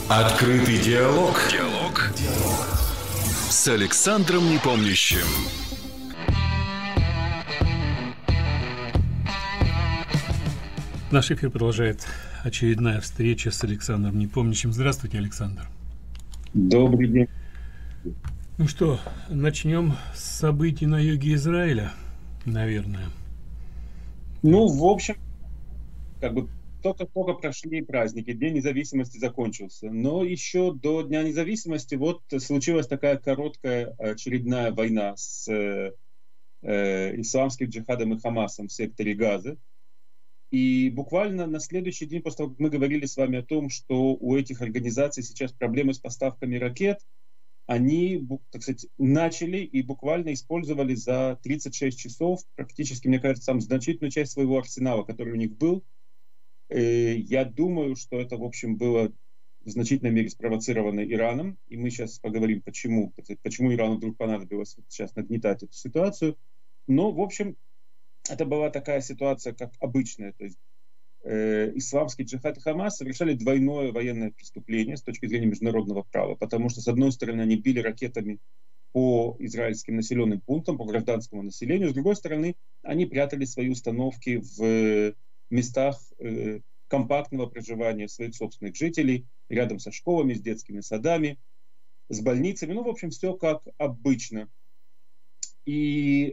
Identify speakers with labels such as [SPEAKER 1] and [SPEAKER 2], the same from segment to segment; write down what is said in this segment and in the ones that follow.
[SPEAKER 1] Открытый диалог. Диалог с Александром Непомнящим.
[SPEAKER 2] Наш эфир продолжает очередная встреча с Александром Непомнящим. Здравствуйте, Александр.
[SPEAKER 3] Добрый день.
[SPEAKER 2] Ну что, начнем с событий на юге Израиля, наверное.
[SPEAKER 3] Ну, в общем, только прошли праздники, День независимости закончился. Но еще до Дня независимости вот случилась такая короткая очередная война с исламским джихадом и Хамасом в секторе Газы. И буквально на следующий день, после того, как мы говорили с вами о том, что у этих организаций сейчас проблемы с поставками ракет, они, так сказать, начали и буквально использовали за 36 часов практически, мне кажется, там значительную часть своего арсенала, который у них был. Я думаю, что это, в общем, было в значительной мере спровоцировано Ираном, и мы сейчас поговорим, почему Ирану вдруг понадобилось сейчас нагнетать эту ситуацию. Но, в общем, это была такая ситуация, как обычная. То есть исламский джихад и Хамас совершали двойное военное преступление с точки зрения международного права, потому что, с одной стороны, они били ракетами по израильским населенным пунктам, по гражданскому населению, с другой стороны, они прятали свои установки в местах компактного проживания своих собственных жителей, рядом со школами, с детскими садами, с больницами. Ну, в общем, все как обычно. И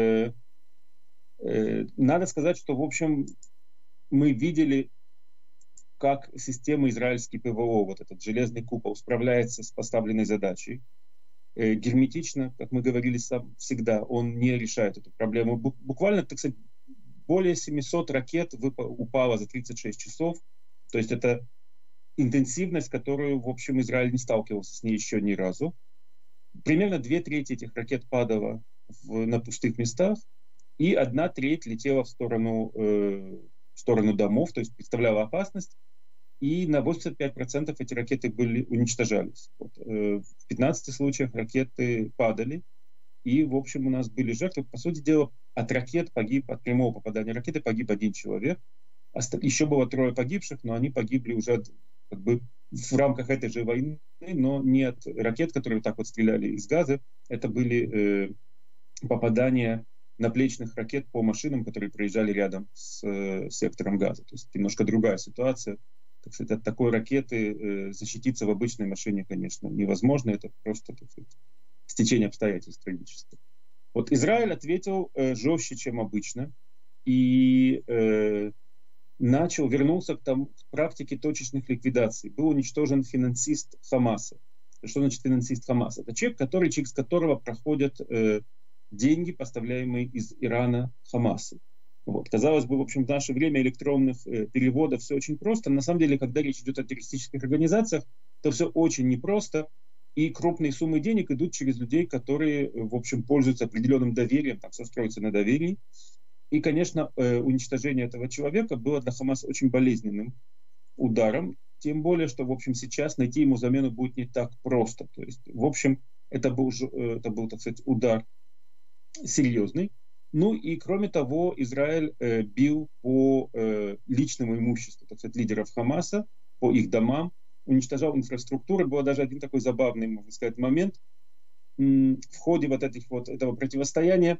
[SPEAKER 3] надо сказать, что, в общем, мы видели, как система израильский ПВО, вот этот железный купол, справляется с поставленной задачей. Герметично, как мы говорили всегда, он не решает эту проблему. Буквально, так сказать, более 700 ракет упало за 36 часов. То есть это интенсивность, которую, в общем, Израиль не сталкивался с ней еще ни разу. Примерно 2/3 этих ракет падало на пустых местах, и 1/3 летела в сторону домов, то есть представляла опасность. И на 85% эти ракеты уничтожались. В 15 случаях ракеты падали. И, в общем, у нас были жертвы. По сути дела, от прямого попадания ракеты погиб 1 человек. Еще было 3 погибших, но они погибли уже как бы в рамках этой же войны, но не от ракет, которые вот так вот стреляли из Газы. Это были попадания наплечных ракет по машинам, которые проезжали рядом с сектором Газа. То есть немножко другая ситуация. Так сказать, от такой ракеты защититься в обычной машине, конечно, невозможно. Это просто, так сказать, стечение обстоятельств трагических. Вот Израиль ответил жестче, чем обычно, и вернулся к практике точечных ликвидаций. Был уничтожен финансист Хамаса. Что значит финансист Хамаса? Это человек, через которого проходят деньги, поставляемые из Ирана Хамасу. Вот. Казалось бы, в общем, в наше время электронных переводов все очень просто. На самом деле, когда речь идет о террористических организациях, то все очень непросто. И крупные суммы денег идут через людей, которые, в общем, пользуются определенным доверием, там все строится на доверии. И, конечно, уничтожение этого человека было для Хамаса очень болезненным ударом. Тем более, что, в общем, сейчас найти ему замену будет не так просто. То есть, в общем, это был, так сказать, удар серьезный. Ну и, кроме того, Израиль бил по личному имуществу, так сказать, лидеров Хамаса, по их домам, уничтожал инфраструктуру. Был даже один такой забавный, можно сказать, момент. В ходе этого противостояния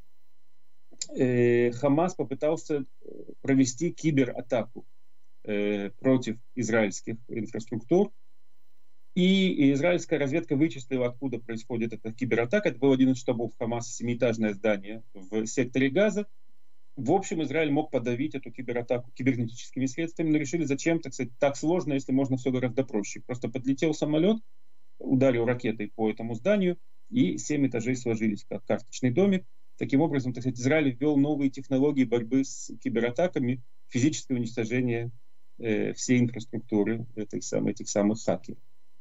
[SPEAKER 3] Хамас попытался провести кибератаку против израильских инфраструктур. И израильская разведка вычислила, откуда происходит эта кибератака. Это был один из штабов Хамаса, 7-этажное здание в секторе Газа. В общем, Израиль мог подавить эту кибератаку кибернетическими средствами, но решили, зачем, так сказать, так сложно, если можно все гораздо проще. Просто подлетел самолет, ударил ракетой по этому зданию, и 7 этажей сложились как карточный домик. Таким образом, так сказать, Израиль ввел новые технологии борьбы с кибератаками, физическое уничтожение всей инфраструктуры этих самых хакеров.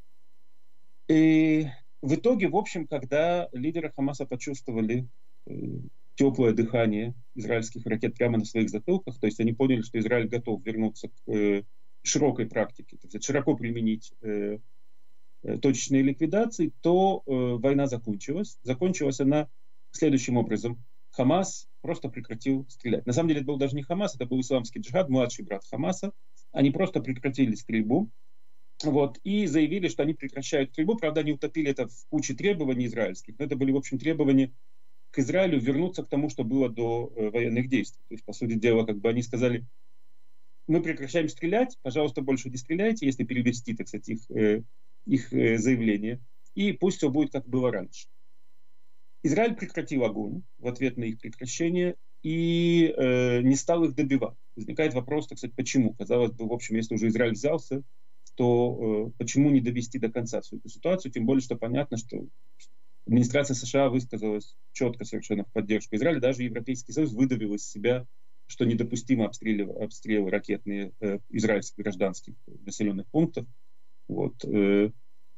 [SPEAKER 3] И в итоге, в общем, когда лидеры Хамаса почувствовали теплое дыхание израильских ракет прямо на своих затылках, то есть они поняли, что Израиль готов вернуться к широкой практике, так сказать, широко применить точечные ликвидации, то война закончилась. Закончилась она следующим образом. Хамас просто прекратил стрелять. На самом деле это был даже не Хамас, это был исламский джихад, младший брат Хамаса. Они просто прекратили стрельбу. Вот, и заявили, что они прекращают стрельбу. Правда, они утопили это в куче требований израильских, но это были, в общем, требования к Израилю вернуться к тому, что было до военных действий. То есть, по сути дела, как бы они сказали, мы прекращаем стрелять, пожалуйста, больше не стреляйте, если перевести, так сказать, их заявление, и пусть все будет, как было раньше. Израиль прекратил огонь в ответ на их прекращение и не стал их добивать. Возникает вопрос, так сказать, почему? Казалось бы, в общем, если уже Израиль взялся, то почему не довести до конца всю эту ситуацию? Тем более, что понятно, что администрация США высказалась четко совершенно в поддержку Израиля. Даже Европейский Союз выдавил из себя, что недопустимо обстрелы ракетные израильских гражданских населенных пунктов. Вот. Мы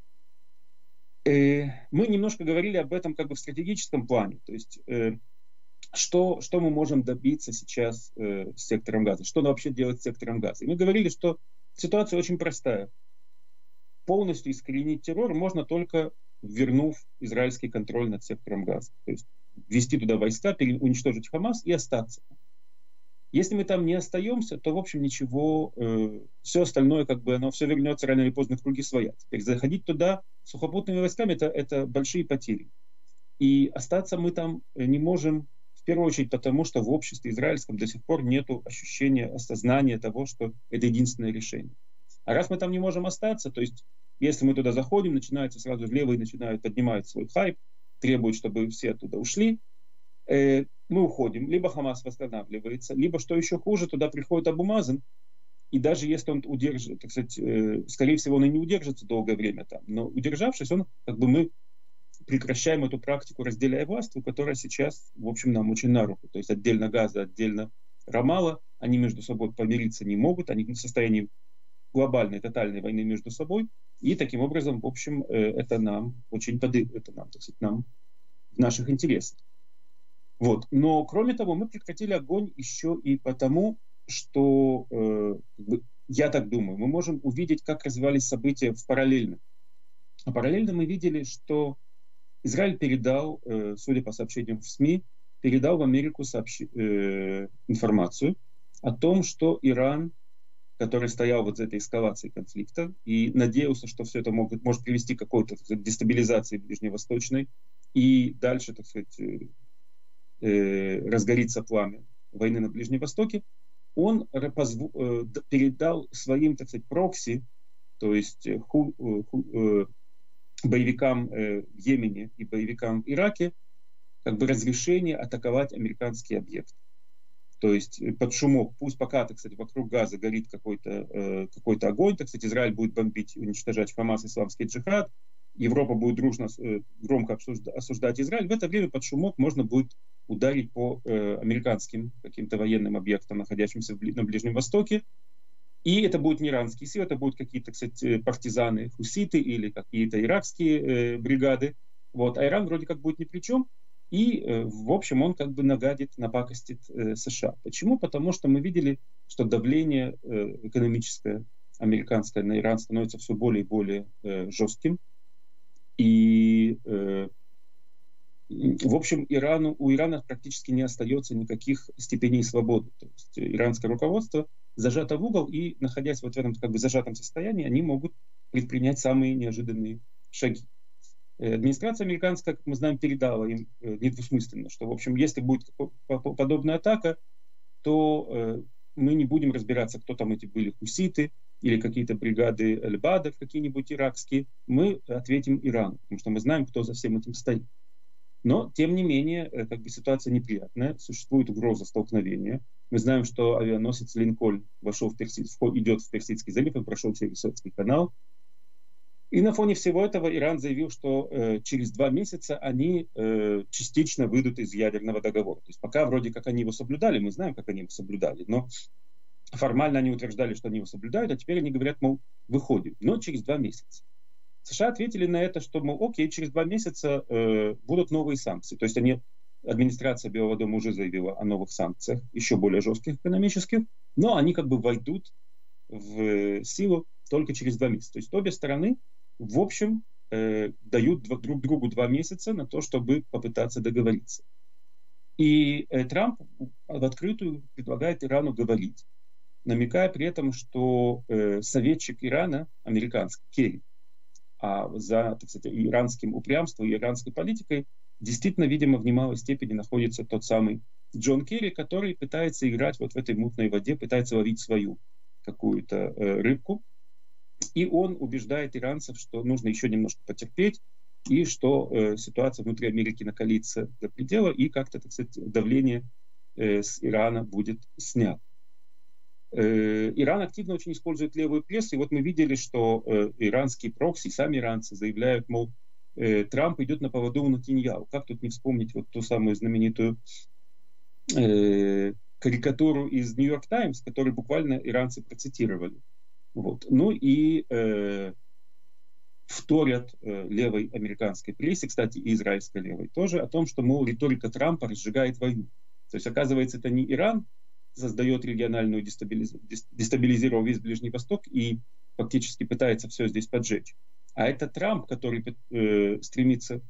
[SPEAKER 3] немножко говорили об этом как бы в стратегическом плане. То есть, что мы можем добиться сейчас с сектором Газа? Что вообще делать с сектором Газа? И мы говорили, что ситуация очень простая. Полностью искоренить террор можно только вернув израильский контроль над сектором Газа. То есть ввести туда войска, уничтожить Хамас и остаться. Если мы там не остаемся, то, в общем, ничего, все остальное, как бы, оно все вернется рано или поздно в круги своя. Теперь заходить туда сухопутными войсками, это большие потери. И остаться мы там не можем, в первую очередь, потому что в обществе израильском до сих пор нет ощущения, осознания того, что это единственное решение. А раз мы там не можем остаться, то есть, если мы туда заходим, начинается сразу левые начинают поднимать свой хайп, требуют, чтобы все оттуда ушли, мы уходим, либо Хамас восстанавливается, либо, что еще хуже, туда приходит Абу Мазен, и даже если он удержит, так сказать, скорее всего, он и не удержится долгое время там, но удержавшись, мы прекращаем эту практику, разделяя власть, которая сейчас, в общем, нам очень на руку. То есть отдельно Газа, отдельно Рамалла, они между собой помириться не могут, они в состоянии глобальной, тотальной войны между собой, и таким образом, в общем, это нам очень так сказать, нам в наших интересах. Вот. Но, кроме того, мы прекратили огонь еще и потому, что, я так думаю, мы можем увидеть, как развивались события параллельно. А параллельно мы видели, что Израиль передал, судя по сообщениям в СМИ, передал в Америку информацию о том, что Иран, который стоял вот за этой эскалацией конфликта и надеялся, что все это может привести к какой-то, так сказать, дестабилизации ближневосточной и дальше, так сказать, разгорится пламя войны на Ближнем Востоке, он передал своим, так сказать, прокси, то есть боевикам в Йемене и боевикам в Ираке, как бы разрешение атаковать американские объекты. То есть под шумок, пусть пока, так сказать, вокруг Газа горит какой-то огонь, так сказать, Израиль будет бомбить, уничтожать Хамас, исламский джихад, Европа будет дружно, громко осуждать Израиль, в это время под шумок можно будет ударить по американским каким-то военным объектам, находящимся на Ближнем Востоке. И это будут не иранские силы, это будут какие-то, кстати, партизаны, хуситы или какие-то иракские бригады. Вот. А Иран вроде как будет ни при чем. И, в общем, он как бы напакостит США. Почему? Потому что мы видели, что давление экономическое американское на Иран становится все более и более жестким. И, в общем, у Ирана практически не остается никаких степеней свободы. То есть иранское руководство зажато в угол, и, находясь вот в этом как бы зажатом состоянии, они могут предпринять самые неожиданные шаги. Администрация американская, как мы знаем, передала им недвусмысленно, что, в общем, если будет подобная атака, то мы не будем разбираться, кто там эти были хуситы или какие-то бригады Аль-Бадр, какие-нибудь иракские. Мы ответим Ирану, потому что мы знаем, кто за всем этим стоит. Но, тем не менее, как бы ситуация неприятная, существует угроза столкновения. Мы знаем, что авианосец Линкольн идет в Персидский залив и прошел через Суэцкий канал. И на фоне всего этого Иран заявил, что через 2 месяца они частично выйдут из ядерного договора. То есть пока вроде как они его соблюдали, мы знаем, как они его соблюдали, но формально они утверждали, что они его соблюдают, а теперь они говорят, мол, выходим, но через 2 месяца. США ответили на это, что, мол, окей, через 2 месяца будут новые санкции. То есть администрация Белого дома уже заявила о новых санкциях, еще более жестких экономических, но они как бы войдут в силу только через 2 месяца. То есть обе стороны, в общем, дают друг другу 2 месяца на то, чтобы попытаться договориться. И Трамп в открытую предлагает Ирану говорить. намекая при этом, что советчик Ирана, американский, Керри, а за, так сказать, иранским упрямством и иранской политикой действительно, видимо, в немалой степени находится тот самый Джон Керри, который пытается играть вот в этой мутной воде, пытается ловить свою какую-то рыбку. И он убеждает иранцев, что нужно еще немножко потерпеть, и что ситуация внутри Америки накалится до предела, и как-то, так сказать, давление с Ирана будет снято. Иран активно очень использует левую прессу, и вот мы видели, что иранские прокси, сами иранцы заявляют, мол, Трамп идет на поводу у Нетаньяху. Как тут не вспомнить вот ту самую знаменитую карикатуру из Нью-Йорк Таймс, которую буквально иранцы процитировали. Вот. Ну и вторят левой американской прессе, кстати, и израильской левой тоже, о том, что, мол, риторика Трампа разжигает войну. То есть, оказывается, это не Иран создает региональную дестабилизировал весь Ближний Восток и фактически пытается все здесь поджечь. А это Трамп, который стремится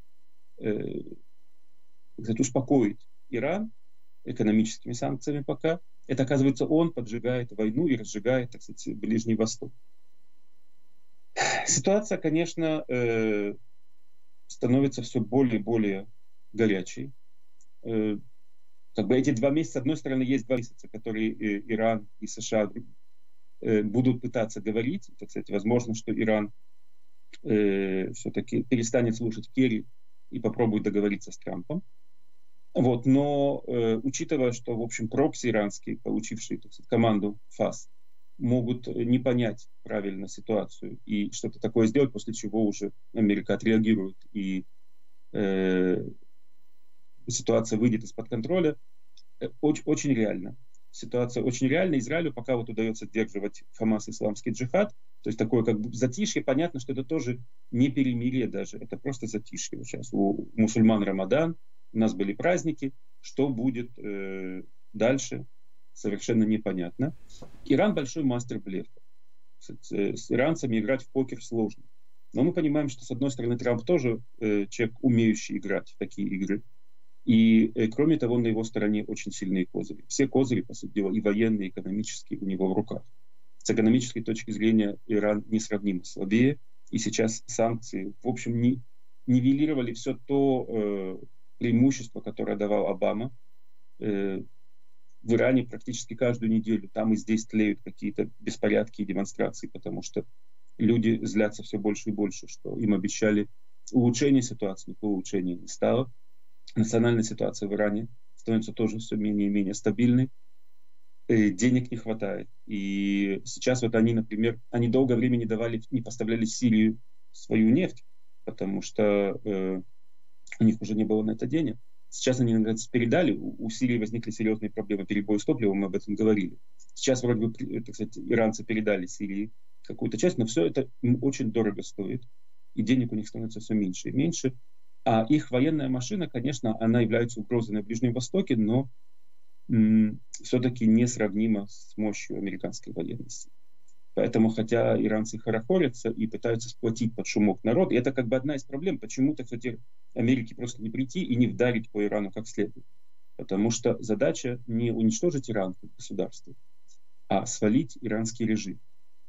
[SPEAKER 3] успокоить Иран экономическими санкциями пока. Это, оказывается, он поджигает войну и разжигает, так сказать, Ближний Восток. Ситуация, конечно, становится все более и более горячей. Как бы эти 2 месяца, с одной стороны, есть 2 месяца, которые Иран и США будут пытаться говорить. Так сказать, возможно, что Иран все-таки перестанет слушать Керри и попробует договориться с Трампом. Вот, но учитывая, что, в общем, прокси иранские, получившие, так сказать, команду ФАС, могут не понять правильно ситуацию и что-то такое сделать, после чего уже Америка отреагирует и ситуация выйдет из-под контроля, очень, очень реально. Ситуация очень реальна. Израилю пока вот удается сдерживать Хамас, исламский джихад, то есть такое как бы затишье. Понятно, что это тоже не перемирие даже, это просто затишье. Сейчас у мусульман Рамадан, у нас были праздники, что будет дальше, совершенно непонятно. Иран большой мастер блефа. С иранцами играть в покер сложно. Но мы понимаем, что, с одной стороны, Трамп тоже человек, умеющий играть в такие игры. И, кроме того, на его стороне очень сильные козыри. Все козыри, по сути дела, и военные, и экономические, у него в руках. С экономической точки зрения Иран несравнимо слабее. И сейчас санкции, в общем, нивелировали все то преимущество, которое давал Обама. В Иране практически каждую неделю там и здесь тлеют какие-то беспорядки и демонстрации, потому что люди злятся все больше и больше, что им обещали улучшение ситуации, никакого улучшения не стало. Национальная ситуация в Иране становится тоже все менее и менее стабильной. Денег не хватает. И сейчас вот они, например, они долгое время не поставляли в Сирию свою нефть, потому что у них уже не было на это денег. Сейчас они, наконец, передали. У Сирии возникли серьезные проблемы перебоя с топливом, мы об этом говорили. Сейчас вроде бы, так сказать, иранцы передали Сирии какую-то часть, но все это им очень дорого стоит. И денег у них становится все меньше и меньше. А их военная машина, конечно, она является угрозой на Ближнем Востоке, но все-таки несравнима с мощью американской военной силы. Поэтому, хотя иранцы хорохорятся и пытаются сплотить под шумок народ, и это как бы одна из проблем, почему, так сказать, Америке просто не прийти и не вдарить по Ирану как следует. Потому что задача не уничтожить Иран как государство, а свалить иранский режим.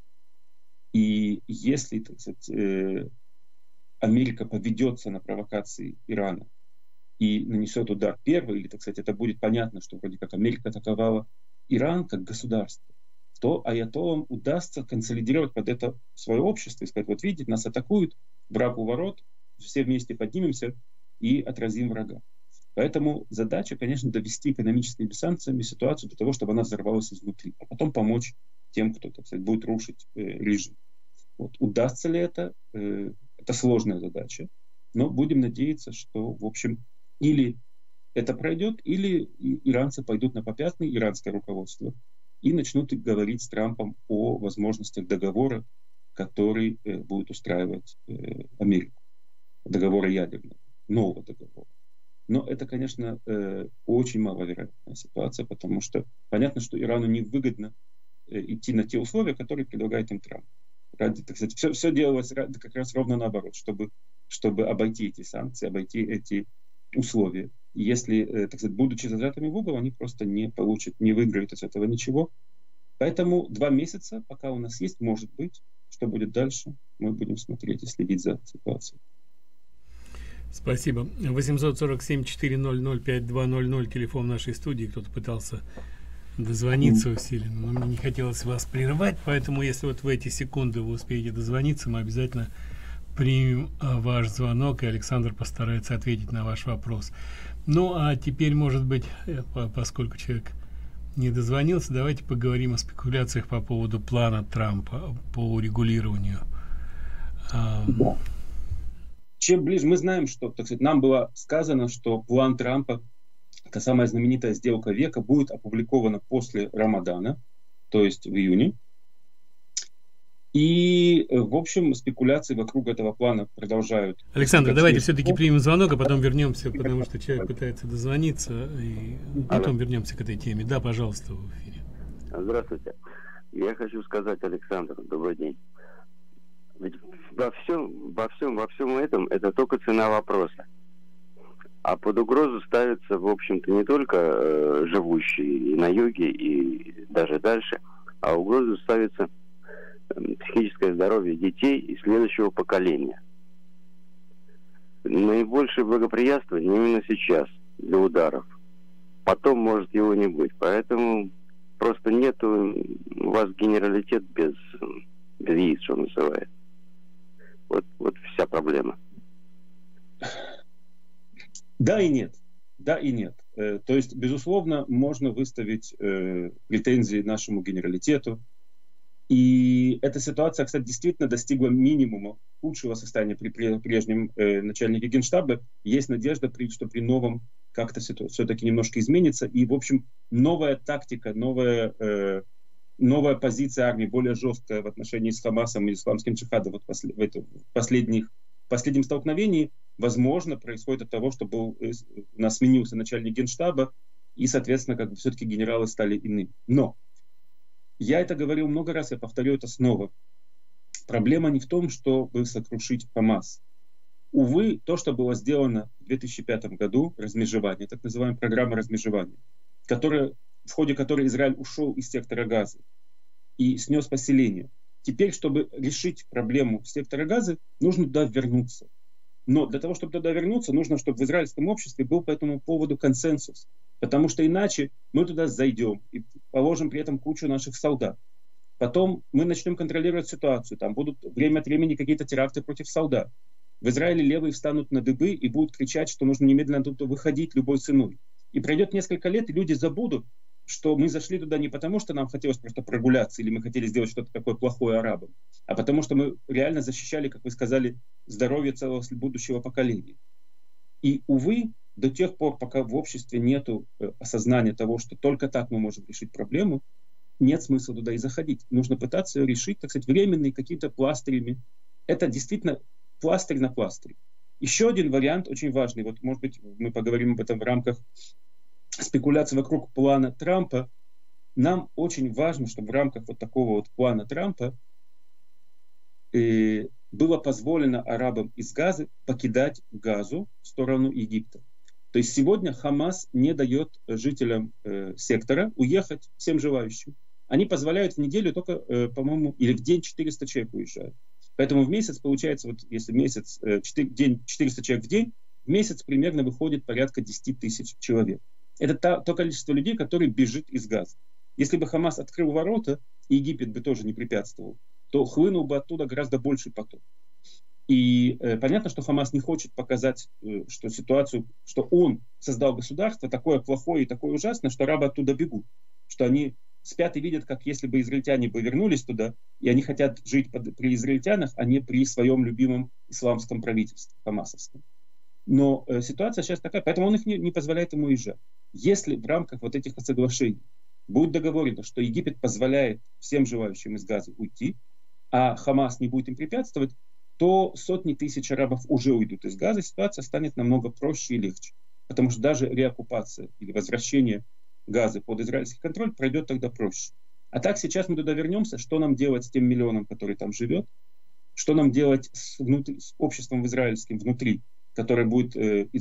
[SPEAKER 3] И если, так сказать, Америка поведется на провокации Ирана и нанесет удар первый, или, так сказать, это будет понятно, что вроде как Америка атаковала Иран как государство, то аятоллам удастся консолидировать под это свое общество и сказать, вот видите, нас атакуют, враг у ворот, все вместе поднимемся и отразим врага. Поэтому задача, конечно, довести экономическими санкциями ситуацию до того, чтобы она взорвалась изнутри, а потом помочь тем, кто, так сказать, будет рушить режим. Вот. Удастся ли это? Это сложная задача, но будем надеяться, что, в общем, или это пройдет, или иранцы пойдут на попятный, иранское руководство, и начнут говорить с Трампом о возможностях договора, который будет устраивать Америку. Договора ядерного, нового договора. Но это, конечно, очень маловероятная ситуация, потому что понятно, что Ирану невыгодно идти на те условия, которые предлагает им Трамп. Ради, так сказать, все делалось как раз ровно наоборот, чтобы обойти эти санкции, обойти эти условия. Если, так сказать, будучи зажатыми в угол, они просто не получат, не выиграют из этого ничего. Поэтому 2 месяца, пока у нас есть, может быть, что будет дальше, мы будем смотреть и следить за ситуацией.
[SPEAKER 2] Спасибо. 847-400-5200, телефон нашей студии. Кто-то пытался дозвониться усиленно, но мне не хотелось вас прерывать, поэтому если вот в эти секунды вы успеете дозвониться, мы обязательно примем ваш звонок, и Александр постарается ответить на ваш вопрос. Ну, а теперь, может быть, поскольку человек не дозвонился, давайте поговорим о спекуляциях по поводу плана Трампа по урегулированию.
[SPEAKER 3] Да. Чем ближе, мы знаем, что, так сказать, нам было сказано, что план Трампа, это самая знаменитая сделка века, будет опубликована после Рамадана, то есть в июне. И, в общем, спекуляции вокруг этого плана продолжают.
[SPEAKER 2] Александр, давайте все-таки примем звонок, а потом вернемся, потому что человек пытается дозвониться, и потом вернемся к этой теме. Да, пожалуйста, в эфире.
[SPEAKER 4] Здравствуйте. Я хочу сказать, Александр, добрый день. Ведь во всем этом это только цена вопроса. А под угрозу ставятся, в общем-то, не только живущие и на юге, и даже дальше, а угрозу ставится психическое здоровье детей и следующего поколения. Наибольшее благоприятствование именно сейчас для ударов. Потом может его не быть. Поэтому просто нету у вас генералитет без яиц, что называется. Вот вся проблема.
[SPEAKER 3] Да и нет. Да и нет. То есть, безусловно, можно выставить претензии нашему генералитету. И эта ситуация, кстати, действительно достигла минимума худшего состояния при прежнем начальнике Генштаба. Есть надежда, что при новом как-то все-таки немножко изменится. И, в общем, новая тактика, новая позиция армии, более жесткая в отношении с Хамасом и исламским джихадом вот в последнем столкновении, возможно, происходит от того, что у нас сменился начальник Генштаба, и, соответственно, как бы все-таки генералы стали иными. Но я это говорил много раз, я повторю это снова. Проблема не в том, чтобы сокрушить Хамас. Увы, то, что было сделано в 2005 году, размежевание, так называемая программа размежевания, в ходе которой Израиль ушел из сектора Газы и снес поселение. Теперь, чтобы решить проблему сектора Газы, нужно туда вернуться. Но для того, чтобы туда вернуться, нужно, чтобы в израильском обществе был по этому поводу консенсус. Потому что иначе мы туда зайдем и положим при этом кучу наших солдат. Потом мы начнем контролировать ситуацию. Там будут время от времени какие-то теракты против солдат. В Израиле левые встанут на дыбы и будут кричать, что нужно немедленно оттуда выходить любой ценой. И пройдет несколько лет, и люди забудут, что мы зашли туда не потому, что нам хотелось просто прогуляться, или мы хотели сделать что-то такое плохое арабам, а потому что мы реально защищали, как вы сказали, здоровье целого будущего поколения. И, увы, до тех пор, пока в обществе нет осознания того, что только так мы можем решить проблему, нет смысла туда и заходить. Нужно пытаться ее решить, так сказать, временными какими-то пластырями. Это действительно пластырь на пластырь. Еще один вариант очень важный. Вот, может быть, мы поговорим об этом в рамках спекуляций вокруг плана Трампа. Нам очень важно, чтобы в рамках вот такого вот плана Трампа было позволено арабам из Газы покидать Газу в сторону Египта. То есть сегодня Хамас не дает жителям сектора уехать всем желающим. Они позволяют в неделю только, по-моему, или в день 400 человек уезжают. Поэтому в месяц получается, вот если месяц, 400 человек в день, в месяц примерно выходит порядка 10 тысяч человек. Это то количество людей, которые бежит из Газы. Если бы Хамас открыл ворота, и Египет бы тоже не препятствовал, то хлынул бы оттуда гораздо больший поток. И понятно, что Хамас не хочет показать, что ситуацию, что он создал государство такое плохое и такое ужасное, что арабы оттуда бегут. Что они спят и видят, как если бы израильтяне бы вернулись туда, и они хотят жить при израильтянах, а не при своем любимом исламском правительстве, хамасовском. Но ситуация сейчас такая, поэтому он их не позволяет ему уезжать. Если в рамках вот этих соглашений будет договорено, что Египет позволяет всем желающим из Газы уйти, а Хамас не будет им препятствовать, то сотни тысяч арабов уже уйдут из Газы, ситуация станет намного проще и легче. Потому что даже реоккупация или возвращение Газы под израильский контроль пройдет тогда проще. А так сейчас мы туда вернемся, что нам делать с тем миллионом, который там живет, что нам делать с обществом израильским внутри, которое будет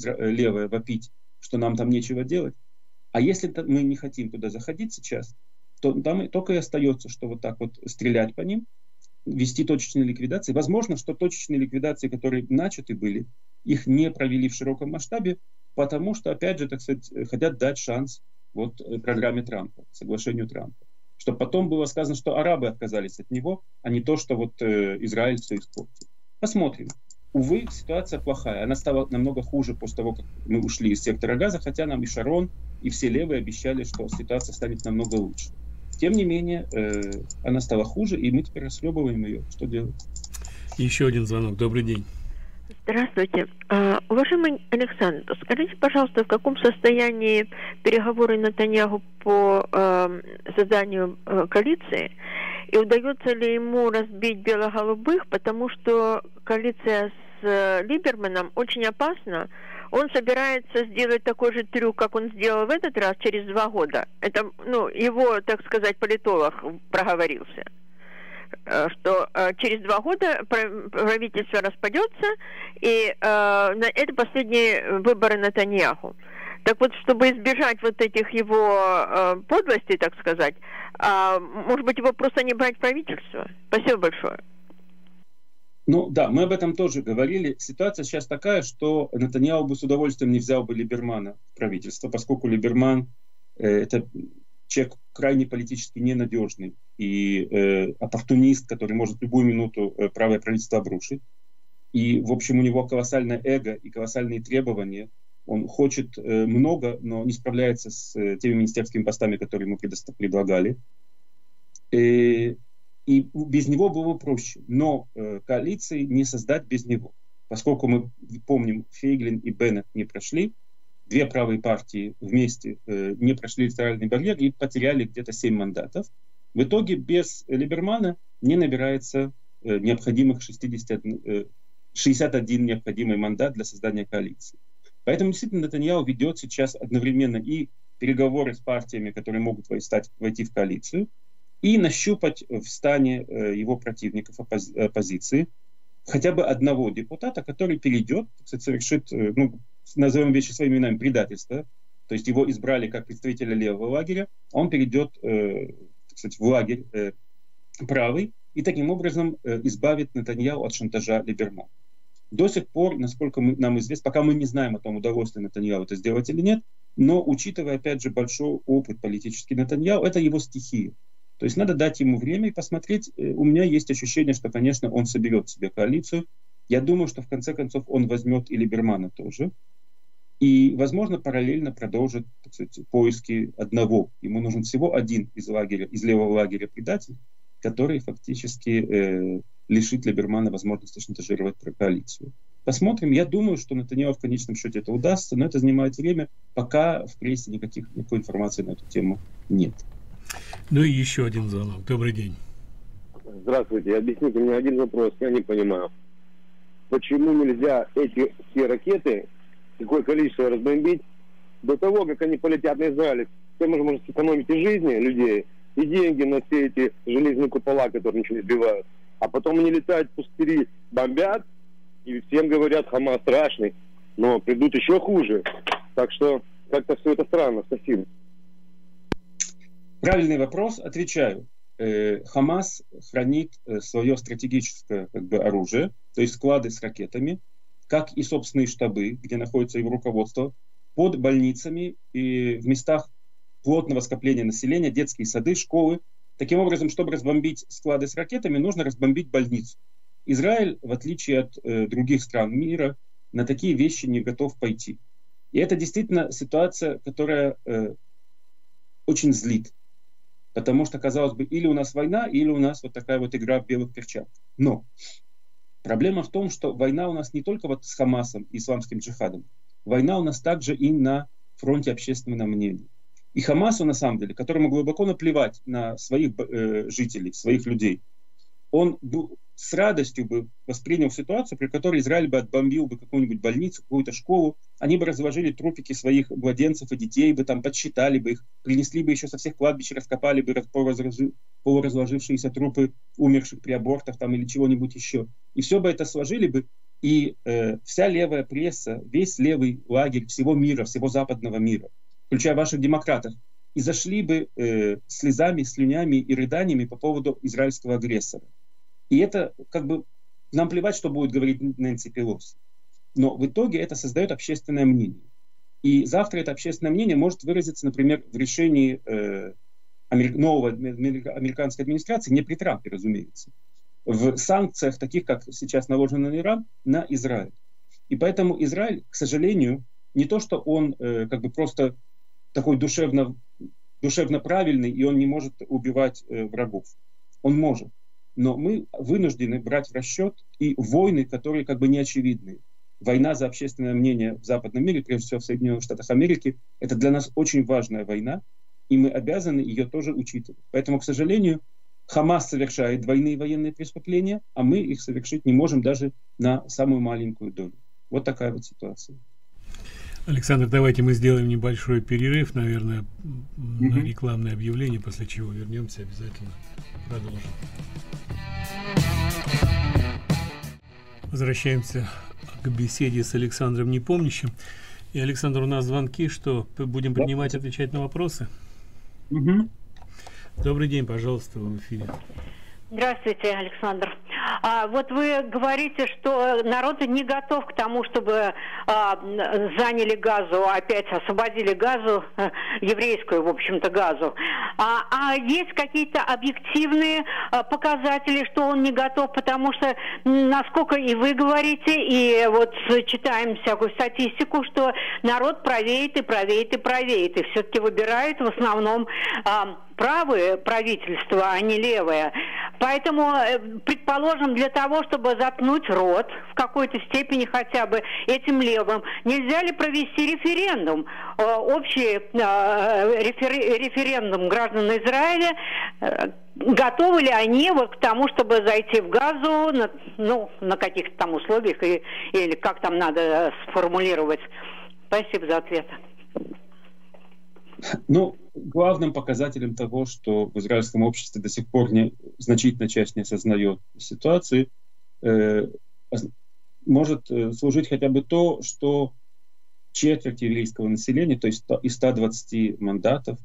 [SPEAKER 3] левое вопить, что нам там нечего делать. А если мы не хотим туда заходить сейчас, то там только и остается, что вот так вот стрелять по ним, вести точечные ликвидации. Возможно, что точечные ликвидации, которые начаты были, их не провели в широком масштабе, потому что, опять же, так сказать, хотят дать шанс вот программе Трампа, соглашению Трампа. Чтобы потом было сказано, что арабы отказались от него, а не то, что вот Израиль все испортил. Посмотрим. Увы, ситуация плохая. Она стала намного хуже после того, как мы ушли из сектора Газа, хотя нам и Шарон, и все левые обещали, что ситуация станет намного лучше. Тем не менее, она стала хуже, и мы теперь расхлебываем ее. Что делать?
[SPEAKER 2] Еще один звонок. Добрый день.
[SPEAKER 5] Здравствуйте. Уважаемый Александр, скажите, пожалуйста, в каком состоянии переговоры Нетаньяху по созданию коалиции, и удается ли ему разбить бело-голубых, потому что коалиция с Либерманом очень опасна. Он собирается сделать такой же трюк, как он сделал в этот раз, через 2 года. Это, его, так сказать, политолог проговорился, что через 2 года правительство распадется, и это последние выборы Нетаньяху. Так вот, чтобы избежать вот этих его подлостей, так сказать, может быть, его просто не брать в правительство? Спасибо большое.
[SPEAKER 3] Ну да, мы об этом тоже говорили. Ситуация сейчас такая, что Нетаньяху бы с удовольствием не взял бы Либермана в правительство, поскольку Либерман это человек крайне политически ненадежный и оппортунист, который может в любую минуту правое правительство обрушить. И, в общем, у него колоссальное эго и колоссальные требования. Он хочет много, но не справляется с теми министерскими постами, которые ему предлагали. И без него было бы проще. Но коалиции не создать без него. Поскольку мы помним, Фейглин и Беннет не прошли, 2 правые партии вместе не прошли электоральный барьер и потеряли где-то 7 мандатов. В итоге без Либермана не набирается необходимых 61 необходимый мандат для создания коалиции. Поэтому действительно Нетаньяху ведет сейчас одновременно и переговоры с партиями, которые могут войти в коалицию, и нащупать в стане его противников оппозиции хотя бы одного депутата, который перейдет, кстати, совершит, назовем вещи своими именами, предательство. То есть его избрали как представителя левого лагеря, а он перейдет, кстати, в лагерь правый, и таким образом избавит Нетаньяху от шантажа Либермана. До сих пор, насколько нам известно, пока мы не знаем о том, удалось ли Нетаньяху это сделать или нет, но учитывая, опять же, большой опыт политический Нетаньяху, это его стихия. То есть надо дать ему время и посмотреть. У меня есть ощущение, что, конечно, он соберет себе коалицию. Я думаю, что в конце концов он возьмет и Либермана тоже. И, возможно, параллельно продолжит, так сказать, поиски одного. Ему нужен всего один из левого лагеря предатель, который фактически лишит Либермана возможности шантажировать коалицию. Посмотрим. Я думаю, что Нетаньяху в конечном счете это удастся, но это занимает время, пока в прессе никакой информации на эту тему нет.
[SPEAKER 2] Ну и еще один звонок. Добрый день.
[SPEAKER 6] Здравствуйте. Объясните мне один вопрос. Я не понимаю. Почему нельзя эти все ракеты, какое количество разбомбить, до того, как они полетят на Израиль? Тем же можно сэкономить и жизни людей, и деньги на все эти железные купола, которые ничего не сбивают. А потом они летают, пустыри, бомбят, и всем говорят, Хамас страшный, но придут еще хуже. Так что как-то все это странно. Спасибо.
[SPEAKER 3] Правильный вопрос, отвечаю. Хамас хранит свое стратегическое оружие, то есть склады с ракетами, как и собственные штабы, где находится его руководство, под больницами и в местах плотного скопления населения, детские сады, школы. Таким образом, чтобы разбомбить склады с ракетами, нужно разбомбить больницу. Израиль, в отличие от других стран мира, на такие вещи не готов пойти. И это действительно ситуация, которая очень злит. Потому что, казалось бы, или у нас война, или у нас вот такая вот игра в белых перчатках. Но проблема в том, что война у нас не только вот с Хамасом и исламским джихадом. Война у нас также и на фронте общественного мнения. И Хамасу, на самом деле, которому глубоко наплевать на своих жителей, своих людей, он с радостью бы воспринял ситуацию, при которой Израиль бы отбомбил бы какую-нибудь больницу, какую-то школу, они бы разложили трупики своих младенцев и детей, бы там подсчитали бы их, принесли бы еще со всех кладбищ, раскопали бы полуразложившиеся трупы умерших при абортах там, или чего-нибудь еще. И все бы это сложили бы, и вся левая пресса, весь левый лагерь всего мира, всего западного мира, включая ваших демократов, и зашли бы слезами, слюнями и рыданиями по поводу израильского агрессора. И это как бы нам плевать, что будет говорить Нэнси Пелоси. Но в итоге это создает общественное мнение. И завтра это общественное мнение может выразиться, например, в решении новой американской администрации, не при Трампе, разумеется, в санкциях, таких, как сейчас наложены на Иран, на Израиль. И поэтому Израиль, к сожалению, не то, что он как бы просто такой душевно правильный, и он не может убивать врагов. Он может. Но мы вынуждены брать в расчет и войны, которые как бы не очевидны. Война за общественное мнение в западном мире, прежде всего в Соединенных Штатах Америки, это для нас очень важная война, и мы обязаны ее тоже учитывать. Поэтому, к сожалению, Хамас совершает двойные военные преступления, а мы их совершить не можем даже на самую маленькую долю. Вот такая вот ситуация.
[SPEAKER 2] Александр, давайте мы сделаем небольшой перерыв, наверное, на рекламное объявление, после чего вернемся, обязательно продолжим. Возвращаемся к беседе с Александром Непомнящим. И, Александр, у нас звонки, что будем принимать, отвечать на вопросы? Добрый день, пожалуйста, вы в эфире.
[SPEAKER 7] Здравствуйте, Александр. Вот вы говорите, что народ не готов к тому, чтобы заняли Газу, опять освободили Газу, еврейскую, в общем-то, Газу. А есть какие-то объективные показатели, что он не готов, потому что, насколько и вы говорите, и вот читаем всякую статистику, что народ правеет и правеет и правеет, и все-таки выбирают в основном правые правительства, а не левые. Поэтому, предположим, для того, чтобы заткнуть рот в какой-то степени хотя бы этим левым, нельзя ли провести референдум, общий референдум граждан Израиля, готовы ли они вот к тому, чтобы зайти в Газу, на каких-то там условиях, или как там надо сформулировать. Спасибо за ответ.
[SPEAKER 3] Ну, главным показателем того, что в израильском обществе до сих пор значительная часть не осознает ситуации, может служить хотя бы то, что четверть еврейского населения, то есть из 120 мандатов,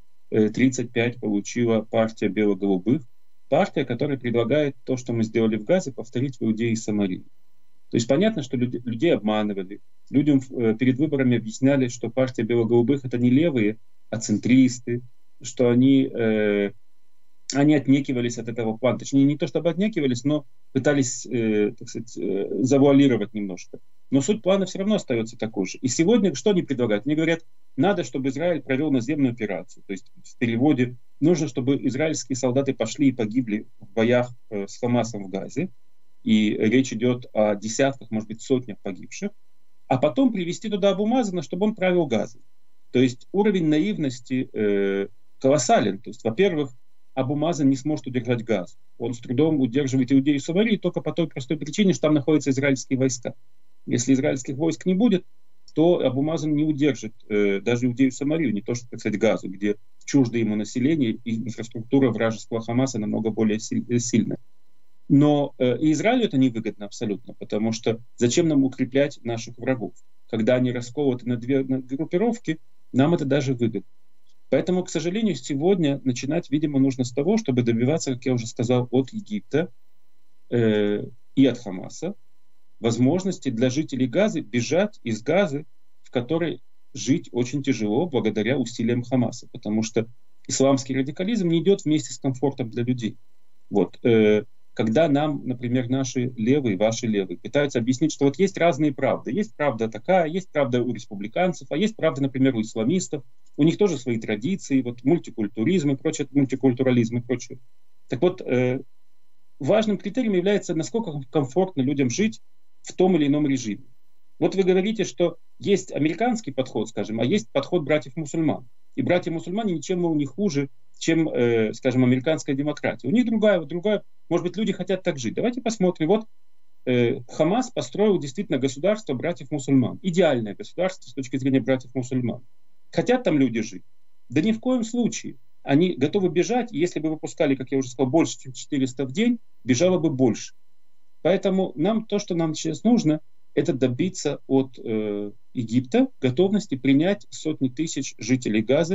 [SPEAKER 3] 35 получила партия бело-голубых, партия, которая предлагает то, что мы сделали в Газе, повторить в Иудее и Самарии. То есть понятно, что людей обманывали. Людям перед выборами объясняли, что партия бело-голубых — это не левые, а центристы, что они отнекивались от этого плана. Точнее, не то чтобы отнекивались, но пытались, так сказать, завуалировать немножко. Но суть плана все равно остается такой же. И сегодня что они предлагают? Они говорят, надо, чтобы Израиль провел наземную операцию. То есть в переводе нужно, чтобы израильские солдаты пошли и погибли в боях с Хамасом в Газе. И речь идет о десятках, может быть, сотнях погибших, а потом привести туда Абу Мазана, чтобы он правил Газой. То есть уровень наивности колоссален. То есть, во-первых, Абу Мазан не сможет удержать Газ. Он с трудом удерживает Иудею и Самарию только по той простой причине, что там находятся израильские войска. Если израильских войск не будет, то Абу Мазан не удержит даже Иудею и Самарию, не то что, так сказать, Газу, где чуждое ему население и инфраструктура вражеского Хамаса намного более сильная. Но и Израилю это невыгодно абсолютно, потому что зачем нам укреплять наших врагов? Когда они расколоты на две группировки, нам это даже выгодно. Поэтому, к сожалению, сегодня начинать, видимо, нужно с того, чтобы добиваться, как я уже сказал, от Египта и от Хамаса возможности для жителей Газы бежать из Газы, в которой жить очень тяжело благодаря усилиям Хамаса, потому что исламский радикализм не идет вместе с комфортом для людей. Вот. Когда нам, например, наши левые, ваши левые пытаются объяснить, что вот есть разные правды. Есть правда такая, есть правда у республиканцев, а есть правда, например, у исламистов. У них тоже свои традиции, вот мультикультуризм и прочее, мультикультурализм и прочее. Так вот, важным критерием является, насколько комфортно людям жить в том или ином режиме. Вот вы говорите, что есть американский подход, скажем, а есть подход братьев-мусульман. И братья-мусульмане ничем не хуже, чем, скажем, американская демократия. У них другая, может быть, люди хотят так жить. Давайте посмотрим. Вот Хамас построил действительно государство братьев-мусульман. Идеальное государство с точки зрения братьев-мусульман. Хотят там люди жить? Да ни в коем случае. Они готовы бежать, и если бы выпускали, как я уже сказал, больше, чем 400 в день, бежало бы больше. Поэтому то, что нам сейчас нужно, это добиться от Египта готовности принять сотни тысяч жителей Газы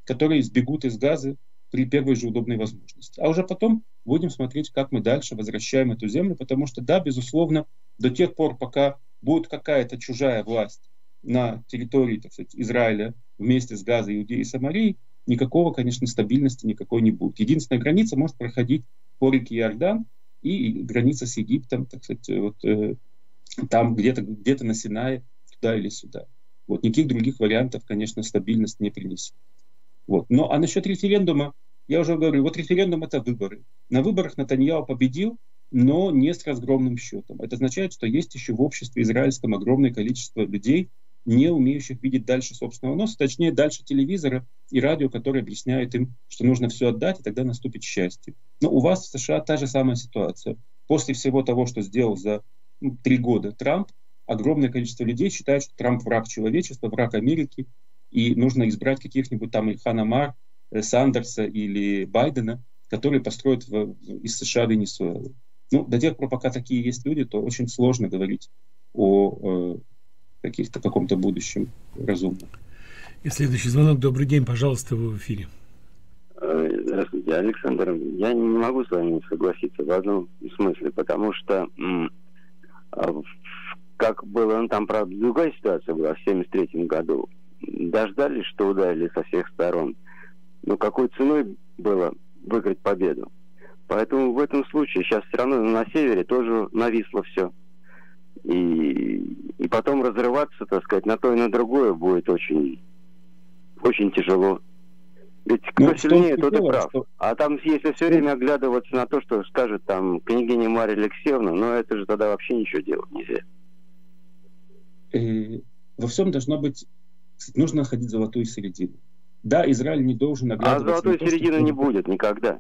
[SPEAKER 3] которые сбегут из Газы при первой же удобной возможности. А уже потом будем смотреть, как мы дальше возвращаем эту землю, потому что, да, безусловно, до тех пор, пока будет какая-то чужая власть на территории, так сказать, Израиля вместе с Газой, Иудеей и Самарией, никакого, конечно, стабильности никакой не будет. Единственная граница может проходить по реке Иордан и граница с Египтом, так сказать, вот, там где-то на Синае, туда или сюда. Вот, никаких других вариантов, конечно, стабильность не принесет. Вот. Но а насчет референдума, я уже говорю, вот референдум — это выборы. На выборах Нетаньяху победил, но не с разгромным счетом. Это означает, что есть еще в обществе израильском огромное количество людей, не умеющих видеть дальше собственного носа, точнее, дальше телевизора и радио, которые объясняют им, что нужно все отдать, и тогда наступит счастье. Но у вас в США та же самая ситуация. После всего того, что сделал за 3 года Трамп, огромное количество людей считает, что Трамп враг человечества, враг Америки, и нужно избрать каких-нибудь там Ильхан Омар, Сандерса или Байдена, которые построят из США Венесуэлу. Ну, до тех пор, пока такие есть люди, то очень сложно говорить о каком-то будущем разумном.
[SPEAKER 2] И следующий звонок. Добрый день, пожалуйста, вы в эфире.
[SPEAKER 4] Здравствуйте, Александр. Я не могу с вами согласиться в одном смысле, потому что как было, ну, там, правда, другая ситуация была в 1973 году. Дождались, что ударили со всех сторон. Но какой ценой было выиграть победу? Поэтому в этом случае сейчас все равно на севере тоже нависло все. И потом разрываться, так сказать, на то и на другое будет очень, очень тяжело. Ведь кто сильнее, тот и прав. А там, если все время оглядываться на то, что скажет там княгиня Марья Алексеевна, ну это же тогда вообще ничего делать нельзя.
[SPEAKER 3] Во всем нужно находить золотую середину. Да, Израиль не должен оглядываться.
[SPEAKER 4] А золотой середины не будет никогда.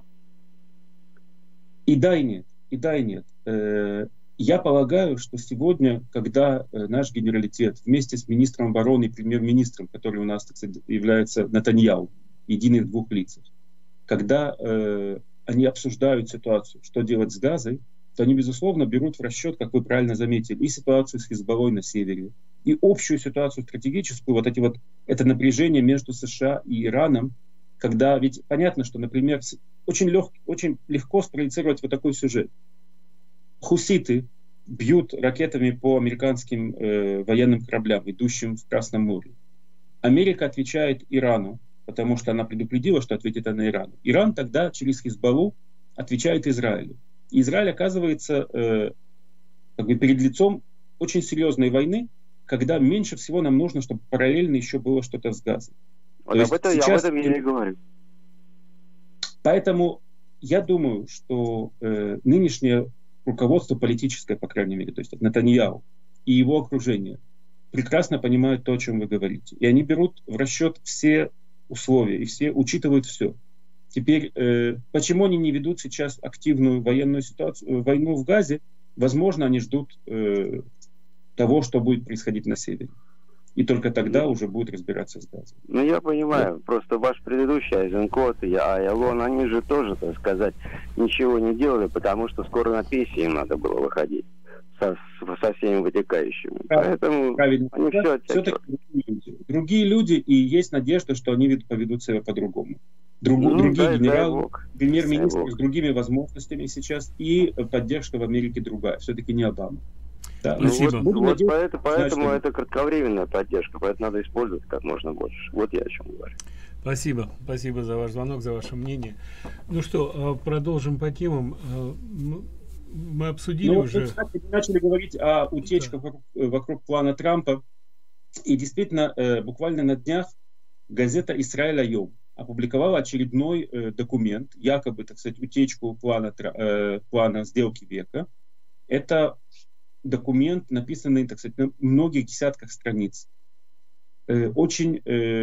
[SPEAKER 3] И да, и нет. И да, и нет. Я полагаю, что сегодня, когда наш генералитет вместе с министром обороны и премьер-министром, который у нас, так сказать, является Нетаньяху, единый в двух лицах, когда они обсуждают ситуацию, что делать с Газой, то они, безусловно, берут в расчет, как вы правильно заметили, и ситуацию с Хизбаллой на севере, и общую ситуацию стратегическую, это напряжение между США и Ираном, когда ведь понятно, что, например, очень легко спроецировать вот такой сюжет. Хуситы бьют ракетами по американским военным кораблям, идущим в Красном море. Америка отвечает Ирану, потому что она предупредила, что ответит она Ирану. Иран тогда через Хизбаллу отвечает Израилю. И Израиль оказывается перед лицом очень серьезной войны, когда меньше всего нам нужно, чтобы параллельно еще было что-то с Газой.
[SPEAKER 4] Вот об этом я и говорю.
[SPEAKER 3] Поэтому я думаю, что нынешнее руководство политическое, по крайней мере, то есть Нетаньяху и его окружение, прекрасно понимают то, о чем вы говорите. И они берут в расчет все условия, и все учитывают все. Теперь, почему они не ведут сейчас активную войну в Газе? Возможно, они ждут того, что будет происходить на севере. И только тогда уже будет разбираться с Газой.
[SPEAKER 4] Ну, я понимаю. Да. Просто ваш предыдущий Айзенкот и Айалон, они же тоже, так сказать, ничего не делали, потому что скоро на пенсии им надо было выходить со всеми вытекающими. Поэтому
[SPEAKER 3] правильно.
[SPEAKER 4] Они все оттягивают.
[SPEAKER 3] Все-таки другие люди, и есть надежда, что они поведут себя по-другому. Другие генералы, премьер-министр с другими возможностями сейчас, и поддержка в Америке другая. Все-таки не Обама. Да,
[SPEAKER 4] поэтому это кратковременная поддержка, поэтому надо использовать как можно больше. Вот я о чем говорю.
[SPEAKER 2] Спасибо за ваш звонок, за ваше мнение. Ну что, продолжим по темам. Мы обсудили уже.
[SPEAKER 3] Кстати, мы начали говорить о утечках вокруг плана Трампа. И действительно, буквально на днях газета «Исраэль Айом» опубликовала очередной документ, якобы, так сказать, утечку плана сделки века. Это документ, написанный, так сказать, на многих десятках страниц. Очень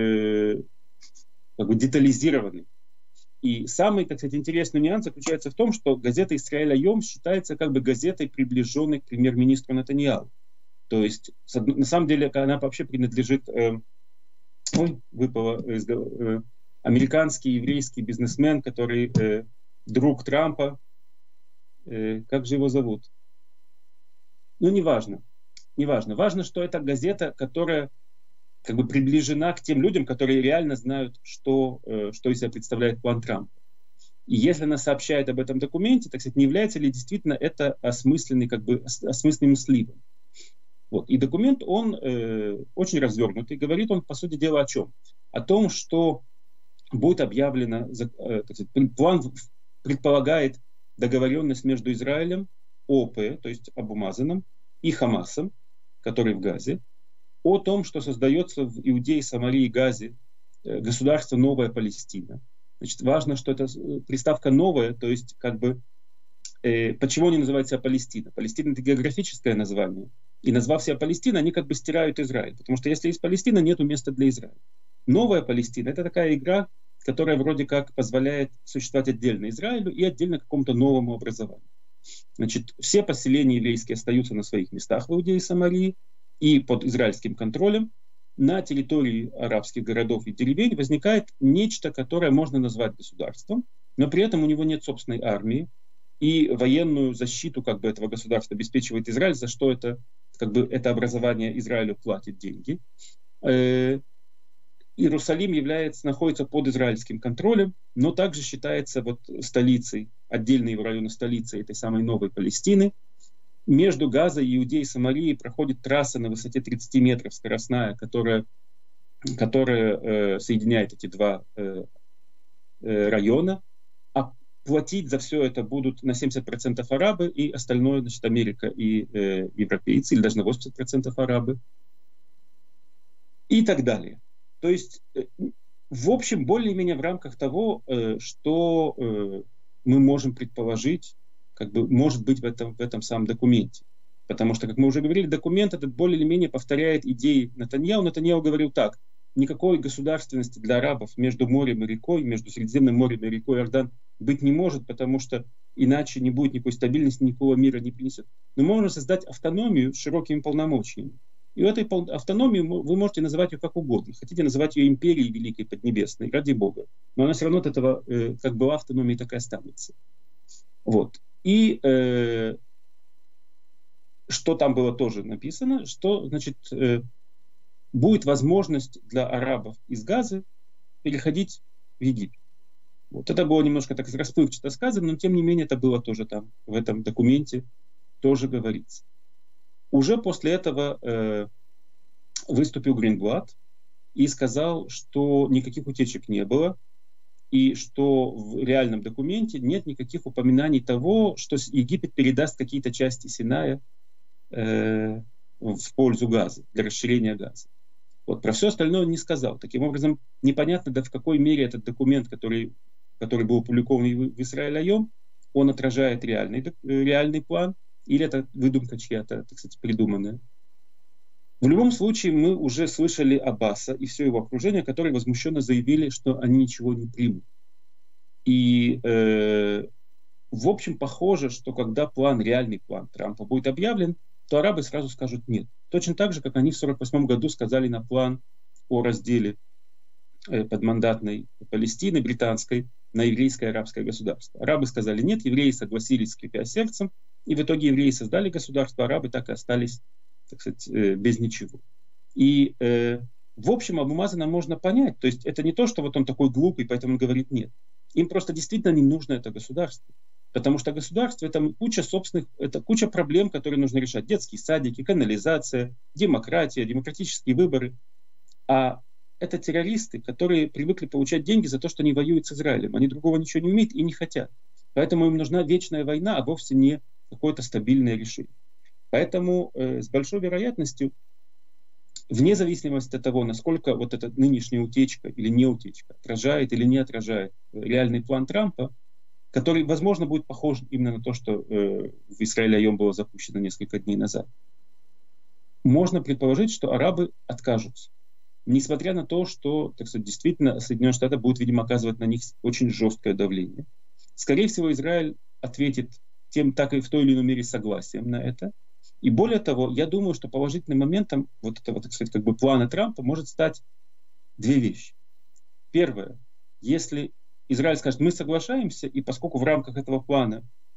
[SPEAKER 3] детализированный. И самый, так сказать, интересный нюанс заключается в том, что газета «Исраэль Айом» считается как бы газетой, приближенной к премьер-министру Нетаньяху. То есть, на самом деле, она вообще принадлежит американский еврейский бизнесмен, который друг Трампа. Как же его зовут? Ну, неважно. Важно, что это газета, которая как бы приближена к тем людям, которые реально знают, что из себя представляет план Трампа. И если она сообщает об этом документе, так сказать, не является ли действительно это осмысленным сливом. Вот. И документ, он очень развернутый. Говорит он, по сути дела, о чем? О том, что будет объявлено, так сказать, план предполагает договоренность между Израилем, ОП, то есть Абу Мазаном, и Хамасом, который в Газе, о том, что создается в Иудее, Самарии и Газе государство Новая Палестина. Значит, важно, что это приставка «новая», то есть как бы почему они называют себя Палестина? Палестина — это географическое название. И назвав себя Палестина, они как бы стирают Израиль. Потому что если есть Палестина, нет места для Израиля. Новая Палестина — это такая игра, которая вроде как позволяет существовать отдельно Израилю и отдельно какому-то новому образованию. Значит, все поселения еврейские остаются на своих местах в Иудее и Самарии и под израильским контролем. На территории арабских городов и деревень возникает нечто, которое можно назвать государством, но при этом у него нет собственной армии, и военную защиту как бы этого государства обеспечивает Израиль, за что это образование Израилю платит деньги. Иерусалим находится под израильским контролем, но также считается столицей, отдельные его районы столицы этой самой Новой Палестины. Между Газой, Иудеей и Самарией проходит трасса на высоте 30 метров скоростная, которая соединяет эти два района. А платить за все это будут на 70% арабы, и остальное, значит, Америка и европейцы, или даже на 80% арабы. И так далее. То есть, в общем, более-менее в рамках того, что мы можем предположить, как бы может быть в этом самом документе. Потому что, как мы уже говорили, документ этот более или менее повторяет идеи Нетаньяху. Нетаньяху говорил так: никакой государственности для арабов между морем и рекой, между Средиземным морем и рекой Иордан быть не может, потому что иначе не будет никакой стабильности, никакого мира не принесет. Но можно создать автономию с широкими полномочиями. И в этой автономии вы можете называть ее как угодно. Хотите называть ее империей великой поднебесной, ради Бога. Но она все равно от этого, как была автономией, так и останется. Вот. И что там было тоже написано, что, значит, будет возможность для арабов из Газы переходить в Египет. Вот. Это было немножко так расплывчато сказано, но тем не менее это было тоже там, в этом документе тоже говорится. Уже после этого выступил Гринблат и сказал, что никаких утечек не было, и что в реальном документе нет никаких упоминаний того, что Египет передаст какие-то части Синая в пользу Газы, для расширения Газы. Вот. Про все остальное он не сказал. Таким образом, непонятно, в какой мере этот документ, который был опубликован в Исраэль Айом, он отражает реальный план, или это выдумка чья-то, так сказать, придуманная. В любом случае, мы уже слышали Аббаса и все его окружение, которые возмущенно заявили, что они ничего не примут. И, в общем, похоже, что когда реальный план Трампа будет объявлен, то арабы сразу скажут нет. Точно так же, как они в 1948 году сказали на план о разделе подмандатной Палестины британской на еврейское и арабское государство. Арабы сказали нет, евреи согласились, скрипя сердцем, и в итоге евреи создали государство, арабы так и остались, так сказать, без ничего. И, в общем, Абу Мазана можно понять. То есть это не то, что вот он такой глупый, поэтому он говорит нет. Им просто действительно не нужно это государство. Потому что государство — это куча проблем, которые нужно решать. Детские садики, канализация, демократия, демократические выборы. А это террористы, которые привыкли получать деньги за то, что они воюют с Израилем. Они другого ничего не умеют и не хотят. Поэтому им нужна вечная война, а вовсе не какое-то стабильное решение. Поэтому с большой вероятностью, вне зависимости от того, насколько вот эта нынешняя утечка или не утечка отражает или не отражает реальный план Трампа, который, возможно, будет похож именно на то, что в Исраэле Айом было запущено несколько дней назад, можно предположить, что арабы откажутся. Несмотря на то, что, так сказать, действительно Соединенные Штаты будут, видимо, оказывать на них очень жесткое давление. Скорее всего, Израиль ответит так и в той или иной мере согласием на это. И более того, я думаю, что положительным моментом вот этого, так сказать, как бы плана Трампа может стать две вещи. Первое, если Израиль скажет, мы соглашаемся, и поскольку в рамках этого плана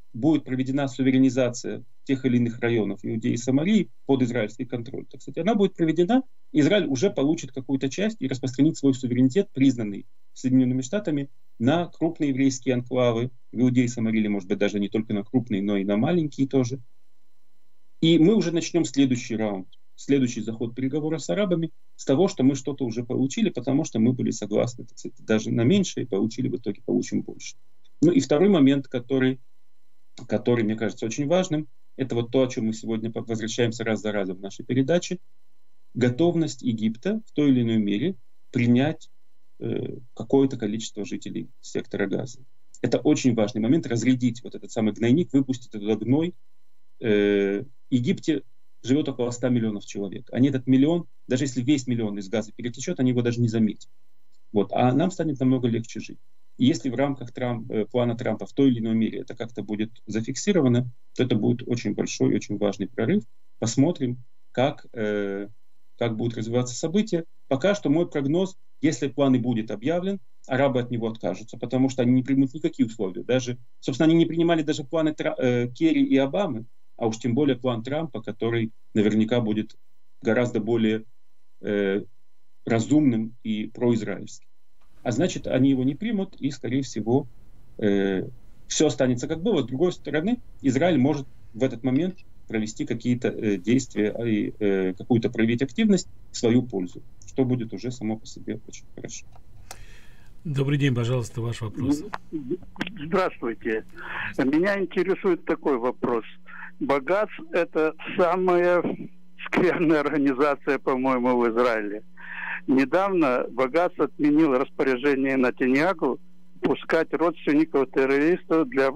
[SPEAKER 3] будет проведена суверенизация тех или иных районов Иудеи и Самарии под израильский контроль, так сказать, она будет проведена, Израиль уже получит какую-то часть и распространит свой суверенитет, признанный Соединенными Штатами, на крупные еврейские анклавы в Иудее и Самарии, или, может быть, даже не только на крупные, но и на маленькие тоже. И мы уже начнем следующий раунд, следующий заход переговоров с арабами с того, что мы что-то уже получили, потому что мы были согласны, так сказать, даже на меньшее, и получили в итоге, получим больше. Ну и второй момент, который, мне кажется, очень важным, это вот то, о чем мы сегодня возвращаемся раз за разом в нашей передаче, готовность Египта в той или иной мере принять какое-то количество жителей сектора Газа. Это очень важный момент, разрядить вот этот самый гнойник, выпустить этот гной. В Египте живет около 100 миллионов человек. Они этот миллион, даже если весь миллион из Газа перетечет, они его даже не заметят. Вот. А нам станет намного легче жить. И если в рамках плана Трампа в той или иной мере это как-то будет зафиксировано, то это будет очень большой, очень важный прорыв. Посмотрим, как будут развиваться события. Пока что мой прогноз, если план и будет объявлен, арабы от него откажутся, потому что они не примут никакие условия. Даже, собственно, они не принимали даже планы Керри и Обамы, а уж тем более план Трампа, который наверняка будет гораздо более разумным и произраильским. А значит, они его не примут, и, скорее всего, все останется как было. С другой стороны, Израиль может в этот момент провести какие-то действия и какую-то проявить активность в свою пользу, что будет уже само по себе очень хорошо.
[SPEAKER 2] Добрый день, пожалуйста, ваш вопрос.
[SPEAKER 8] Здравствуйте. Меня интересует такой вопрос. Багац – это самая скверная организация, по-моему, в Израиле. Недавно Багац отменил распоряжение Нетаньяху пускать родственников террористов для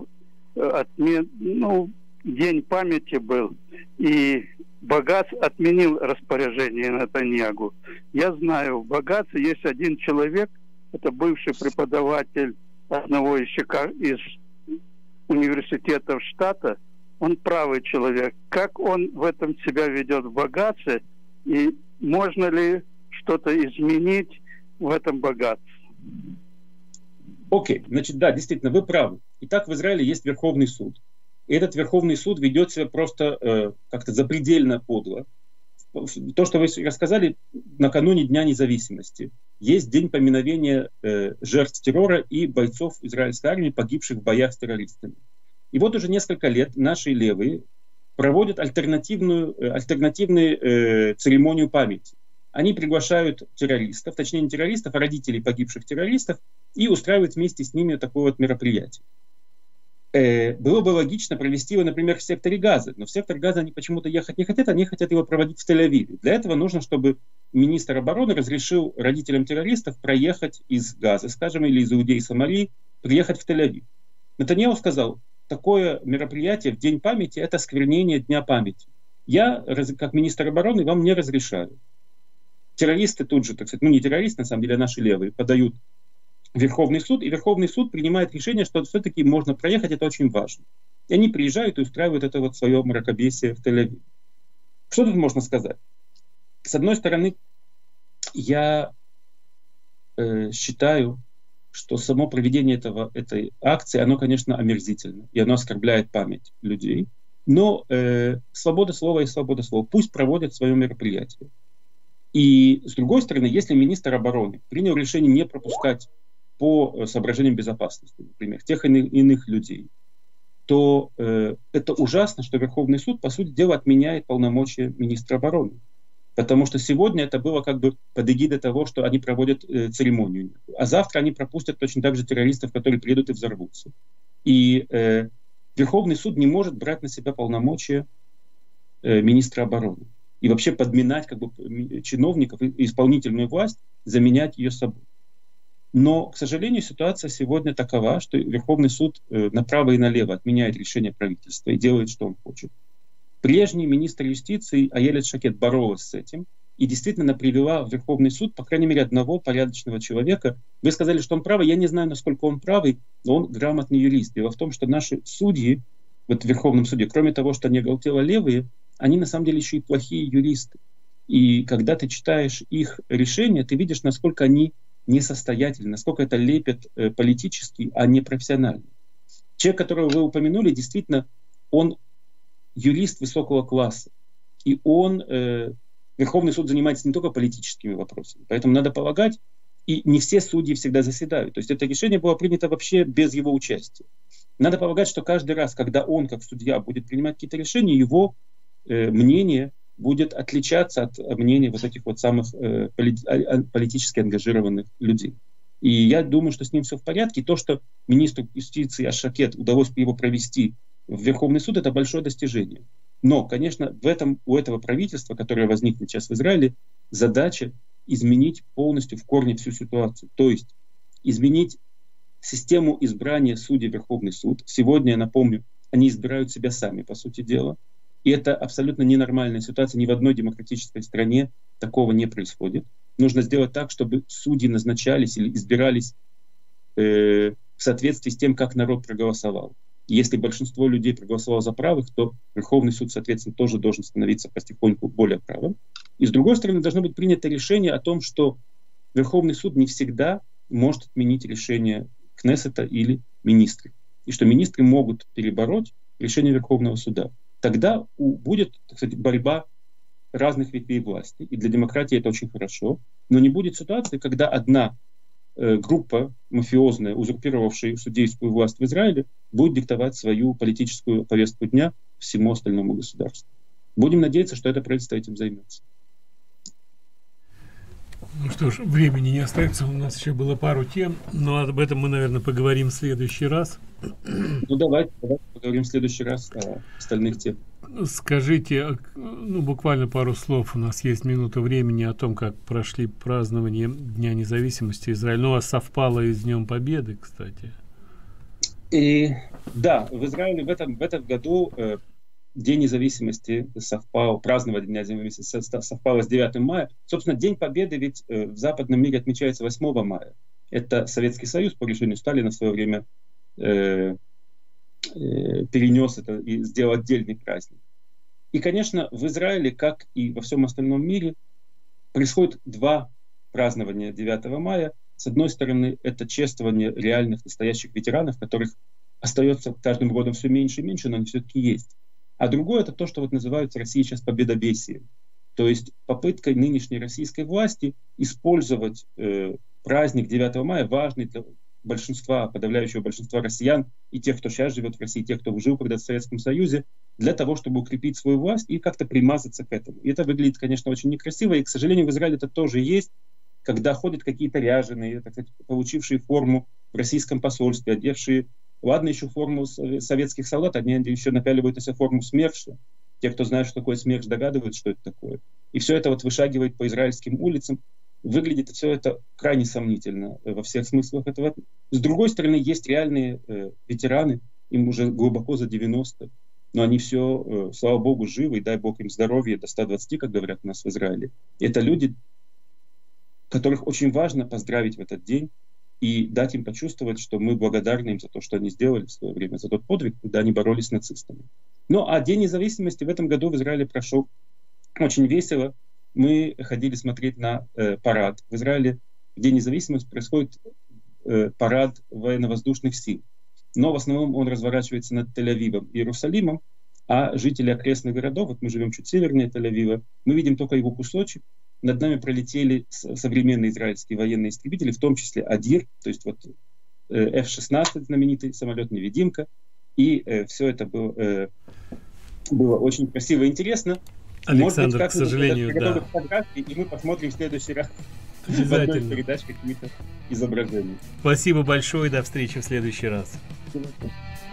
[SPEAKER 8] День памяти был, и Багац отменил распоряжение Нетаньяху. Я знаю, в Багаце есть один человек, это бывший преподаватель одного из университетов штата, он правый человек. Как он в этом себя ведет в Багаце, и можно ли что-то изменить в этом Багаце?
[SPEAKER 3] Окей, значит, да, действительно, вы правы. Итак, в Израиле есть Верховный суд. И этот Верховный суд ведет себя просто как-то запредельно подло. То, что вы рассказали, накануне Дня независимости есть день поминовения жертв террора и бойцов израильской армии, погибших в боях с террористами. И вот уже несколько лет наши левые проводят альтернативную церемонию памяти. Они приглашают террористов, точнее не террористов, а родителей погибших террористов, и устраивают вместе с ними такое вот мероприятие. Было бы логично провести его, например, в секторе Газа, но в сектор Газа они почему-то ехать не хотят, они хотят его проводить в Тель-Авиве. Для этого нужно, чтобы министр обороны разрешил родителям террористов проехать из Газа, скажем, или из Иудеи и Самарии, приехать в Тель-Авив. Нетаньяху сказал, такое мероприятие в День памяти – это осквернение Дня памяти. Я, как министр обороны, вам не разрешаю. Террористы тут же, так сказать, не террористы, на самом деле, а наши левые, подают в Верховный суд, и Верховный суд принимает решение, что все-таки можно проехать, это очень важно. И они приезжают и устраивают это вот свое мракобесие в Тель-Авиве. Что тут можно сказать? С одной стороны, я считаю, что само проведение этой акции, оно, конечно, омерзительно, и оно оскорбляет память людей. Но свобода слова и свобода слова. Пусть проводят свое мероприятие. И, с другой стороны, если министр обороны принял решение не пропускать по соображениям безопасности, например, тех или иных людей, то это ужасно, что Верховный суд, по сути дела, отменяет полномочия министра обороны. Потому что сегодня это было как бы под эгидой того, что они проводят церемонию. А завтра они пропустят точно так же террористов, которые приедут и взорвутся. И Верховный суд не может брать на себя полномочия министра обороны. И вообще подминать как бы чиновников и исполнительную власть, заменять ее собой. Но, к сожалению, ситуация сегодня такова, что Верховный суд направо и налево отменяет решение правительства и делает, что он хочет. Прежний министр юстиции Аелет Шакед боролась с этим и действительно привела в Верховный суд, по крайней мере, одного порядочного человека. Вы сказали, что он правый. Я не знаю, насколько он правый, но он грамотный юрист. Дело в том, что наши судьи вот в Верховном суде, кроме того, что они оголтело левые, они на самом деле еще и плохие юристы. И когда ты читаешь их решения, ты видишь, насколько они несостоятельны, насколько это лепят политически, а не профессионально. Человек, которого вы упомянули, действительно, он юрист высокого класса. И он, Верховный суд занимается не только политическими вопросами. Поэтому надо полагать, и не все судьи всегда заседают. То есть это решение было принято вообще без его участия. Надо полагать, что каждый раз, когда он, как судья, будет принимать какие-то решения, его мнение будет отличаться от мнения вот этих вот самых политически ангажированных людей. И я думаю, что с ним все в порядке. И то, что министру юстиции Аш-Шакед удалось его провести в Верховный суд, это большое достижение. Но, конечно, у этого правительства, которое возникнет сейчас в Израиле, задача изменить полностью в корне всю ситуацию. То есть изменить систему избрания судей в Верховный суд. Сегодня, я напомню, они избирают себя сами, по сути дела. И это абсолютно ненормальная ситуация. Ни в одной демократической стране такого не происходит. Нужно сделать так, чтобы судьи назначались или избирались в соответствии с тем, как народ проголосовал. И если большинство людей проголосовало за правых, то Верховный суд, соответственно, тоже должен становиться потихоньку более правым. И с другой стороны, должно быть принято решение о том, что Верховный суд не всегда может отменить решение Кнессета или министров. И что министры могут перебороть решение Верховного суда. Тогда будет, так сказать, борьба разных ветвей власти. И для демократии это очень хорошо. Но не будет ситуации, когда одна группа мафиозная, узурпировавшая судейскую власть в Израиле, будет диктовать свою политическую повестку дня всему остальному государству. Будем надеяться, что это правительство этим займется.
[SPEAKER 2] Ну что ж, времени не остается, у нас еще было пару тем, но об этом мы, наверное, поговорим в следующий раз.
[SPEAKER 3] Ну давайте поговорим в следующий раз о остальных темах.
[SPEAKER 2] Скажите, ну буквально пару слов, у нас есть минута времени, о том, как прошли празднования Дня независимости Израиля. Ну, у вас совпало и с Днем Победы, кстати.
[SPEAKER 3] Да, в Израиле в этом году День независимости празднование Дня независимости совпало с 9 мая. Собственно, День Победы ведь в западном мире отмечается 8 мая. Это Советский Союз по решению Сталина в свое время перенес это и сделал отдельный праздник. И, конечно, в Израиле, как и во всем остальном мире, происходит два празднования 9 мая. С одной стороны, это чествование реальных, настоящих ветеранов, которых остается каждым годом все меньше и меньше, но они все-таки есть. А другое — это то, что вот называют в России сейчас победобесием. То есть попыткой нынешней российской власти использовать праздник 9 мая, важный для большинства, подавляющего большинства россиян, и тех, кто сейчас живет в России, тех, кто жил когда-то в Советском Союзе, для того, чтобы укрепить свою власть и как-то примазаться к этому. И это выглядит, конечно, очень некрасиво, и, к сожалению, в Израиле это тоже есть, когда ходят какие-то ряженые, так сказать, получившие форму в российском посольстве, одевшие, ладно, еще форму советских солдат, они еще напяливают на себя форму СМЕРШа. Те, кто знает, что такое СМЕРШ, догадываются, что это такое. И все это вот вышагивает по израильским улицам. Выглядит все это крайне сомнительно во всех смыслах этого. С другой стороны, есть реальные ветераны, им уже глубоко за 90, но они все, слава богу, живы, и дай бог им здоровья до 120, как говорят у нас в Израиле. И это люди, которых очень важно поздравить в этот день и дать им почувствовать, что мы благодарны им за то, что они сделали в свое время, за тот подвиг, когда они боролись с нацистами. Ну а День независимости в этом году в Израиле прошел очень весело. Мы ходили смотреть на парад. В Израиле в День независимости происходит парад военно-воздушных сил. Но в основном он разворачивается над Тель-Авивом и Иерусалимом, а жители окрестных городов, вот мы живем чуть севернее Тель-Авива, мы видим только его кусочек. Над нами пролетели современные израильские военные истребители, в том числе Адир, то есть вот F-16, знаменитый самолет-невидимка. И все это было очень красиво и интересно.
[SPEAKER 2] Александр,
[SPEAKER 3] быть,
[SPEAKER 2] к сожалению, да.
[SPEAKER 3] Фотографии, и мы посмотрим в следующий раз в
[SPEAKER 2] одной
[SPEAKER 3] передаче какие-то изображения.
[SPEAKER 2] Спасибо большое, до встречи в следующий раз.